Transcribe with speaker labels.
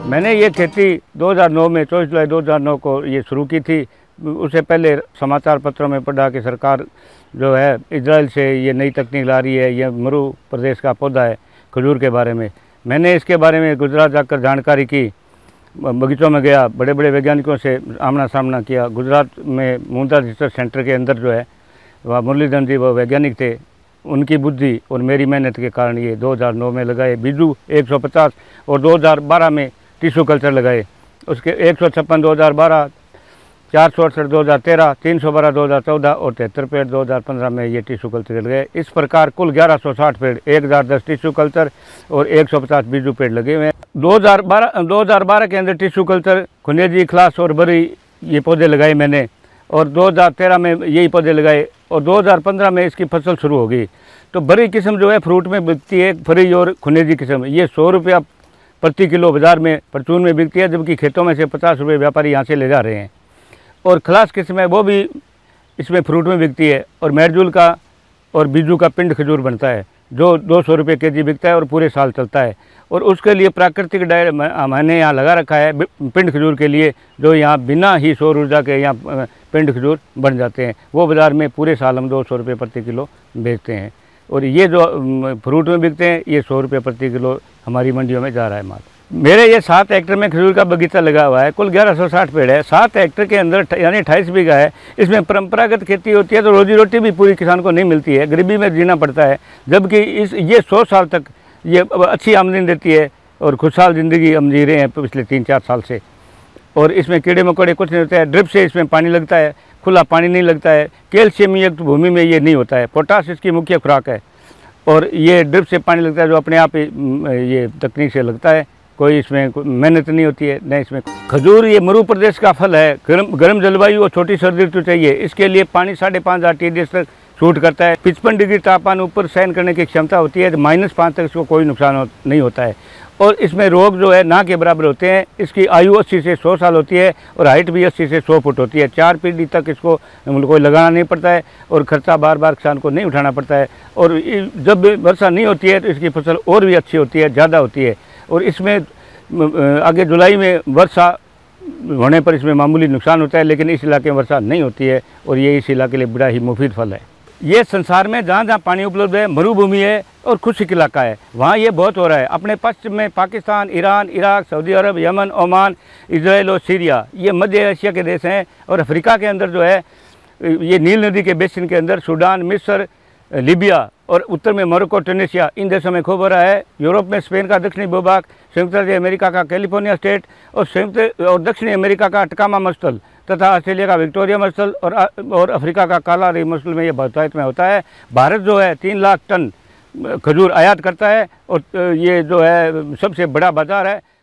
Speaker 1: मैंने ये खेती 2009 में 24 जुलाई 2009 को ये शुरू की थी। उससे पहले समाचार पत्रों में पढ़ा कि सरकार जो है इजराइल से ये नई तकनीक ला रही है, ये मरु प्रदेश का पौधा है खजूर के बारे में। मैंने इसके बारे में गुजरात जाकर जानकारी की, बगीचों में गया, बड़े बड़े वैज्ञानिकों से आमना सामना किया। गुजरात में मुंद्रा रिसर्च सेंटर के अंदर जो है वह मुरलीधर जी वो वैज्ञानिक थे, उनकी बुद्धि और मेरी मेहनत के कारण ये 2009 में लगाए बीजू 150 और 2012 में टिश्यू कल्चर लगाए। उसके 156 2012, 468 2013, 312 2014 और 73 पेड़ 2015 में ये टिश्यू कल्चर लगाए। इस प्रकार कुल 1160 पेड़, 1010 टिश्यू कल्चर और 150 बीजू पेड़ लगे हुए हैं। 2012 के अंदर टिश्यू कल्चर, खुनेजी, खलास और बरी ये पौधे लगाए मैंने, और 2013 में यही पौधे लगाए और 2015 में इसकी फसल शुरू हो गई। तो बरी किस्म जो है फ्रूट में बिकती है, फरी और खुनेजी किस्म, ये 100 रुपया प्रति किलो बाज़ार में परचून में बिकती है, जबकि खेतों में से 50 रुपये व्यापारी यहाँ से ले जा रहे हैं। और खलास किस्म है वो भी इसमें फ्रूट में बिकती है। और मेरजूल का और बीजू का पिंड खजूर बनता है जो 200 रुपये केजी बिकता है और पूरे साल चलता है। और उसके लिए प्राकृतिक डायर मैंने यहाँ लगा रखा है पिंड खजूर के लिए, जो यहाँ बिना ही सौर ऊर्जा के यहाँ पिंड खजूर बन जाते हैं। वो बाज़ार में पूरे साल हम 200 रुपये प्रति किलो बेचते हैं। और ये जो फ्रूट में बिकते हैं ये 100 रुपये प्रति किलो हमारी मंडियों में जा रहा है माल। मेरे ये 7 हेक्टर में खजूर का बगीचा लगा हुआ है, कुल 1160 पेड़ है। 7 हेक्टर के अंदर यानी 28 बीघा है। इसमें परंपरागत खेती होती है तो रोजी रोटी भी पूरी किसान को नहीं मिलती है, गरीबी में जीना पड़ता है। जबकि ये 100 साल तक ये अच्छी आमदनी देती है और खुशहाल ज़िंदगी हम जी रहे हैं पिछले 3-4 साल से। और इसमें कीड़े मकोड़े कुछ नहीं होते हैं। ड्रिप से इसमें पानी लगता है, खुला पानी नहीं लगता है। कैल्शियम युक्त भूमि में ये नहीं होता है। पोटाश इसकी मुख्य खुराक है और ये ड्रिप से पानी लगता है जो अपने आप ये तकनीक से लगता है। कोई इसमें मेहनत नहीं होती है, न इसमें। खजूर ये मरु प्रदेश का फल है। गर्म जलवायु और छोटी सर्दी ऋतु चाहिए। इसके लिए पानी 5,500 TDS तक शूट करता है। 55 डिग्री तापमान ऊपर सहन करने की क्षमता होती है। -5 तक इसको कोई नुकसान नहीं होता है। और इसमें रोग जो है ना के बराबर होते हैं। इसकी आयु 80 से 100 साल होती है और हाइट भी 80 से 100 फुट होती है। 4 पीढ़ी तक इसको कोई लगाना नहीं पड़ता है और खर्चा बार बार किसान को नहीं उठाना पड़ता है। और जब वर्षा नहीं होती है तो इसकी फसल और भी अच्छी होती है, ज़्यादा होती है। और इसमें आगे जुलाई में वर्षा होने पर इसमें मामूली नुकसान होता है, लेकिन इस इलाके में वर्षा नहीं होती है और ये इस इलाके के लिए बड़ा ही मुफीद फल है। ये संसार में जहाँ जहाँ पानी उपलब्ध है, मरुभूमि है और खुशक इलाका है, वहाँ ये बहुत हो रहा है। अपने पश्चिम में Pakistan, Iran, Iraq, Saudi Arabia, Yemen, Oman, Israel और सीरिया, ये मध्य एशिया के देश हैं। और अफ्रीका के अंदर जो है ये नील नदी के बेसिन के अंदर सूडान, मिस्र, लीबिया और उत्तर में मोरक्को, ट्यूनीशिया, इन देशों में खूब हो रहा है। यूरोप में स्पेन का दक्षिणी भूभाग, संयुक्त राज्य अमेरिका का कैलिफोर्निया स्टेट और दक्षिणी अमेरिका का अटकामा मरुस्थल तथा ऑस्ट्रेलिया का विक्टोरिया मरुस्थल और अफ्रीका का काला री मरुस्थल में ये बहुतायत में होता है। भारत जो है 3 लाख टन खजूर आयात करता है और ये जो है सबसे बड़ा बाज़ार है।